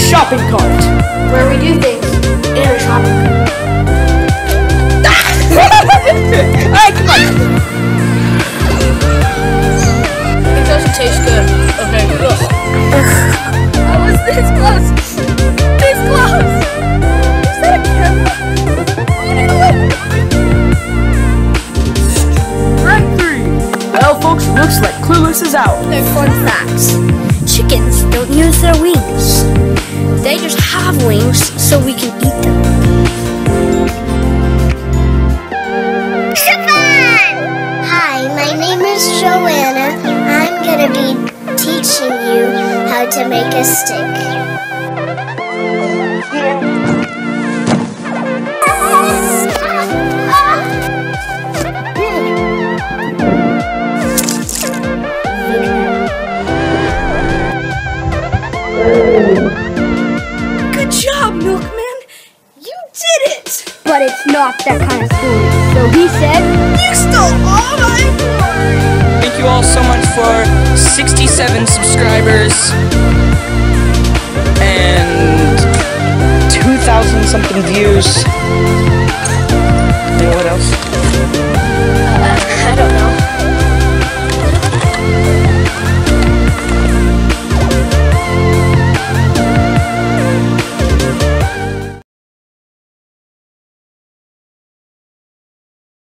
shopping cart. Where we do things in our shopping cart. Alright, come on. It doesn't taste good. Okay, ugh. I was this close. This close. Is that a camera? Strike 3. Well, folks, looks like Clueless is out. They're fun facts. Chickens don't use their wings. They just have wings so we can eat them. Hi, my name is Joanna. I'm going to be teaching you how to make a stick. Good job, Milkman. You did it. But it's not that kind of food. So he said, You stole all my glory. Thank you all so much for 67 subscribers and 2,000 something views. And what else? I don't know.